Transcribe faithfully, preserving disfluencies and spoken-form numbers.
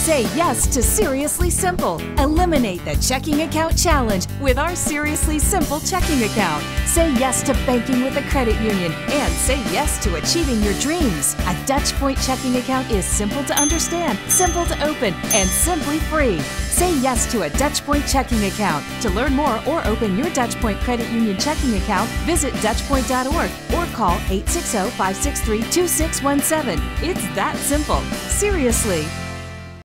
Say yes to Seriously Simple. Eliminate the checking account challenge with our Seriously Simple checking account. Say yes to banking with a credit union and say yes to achieving your dreams. A Dutch Point checking account is simple to understand, simple to open, and simply free. Say yes to a Dutch Point checking account. To learn more or open your Dutch Point Credit Union checking account, visit dutch point dot org or call eight six zero, five six three, two six one seven. It's that simple. Seriously.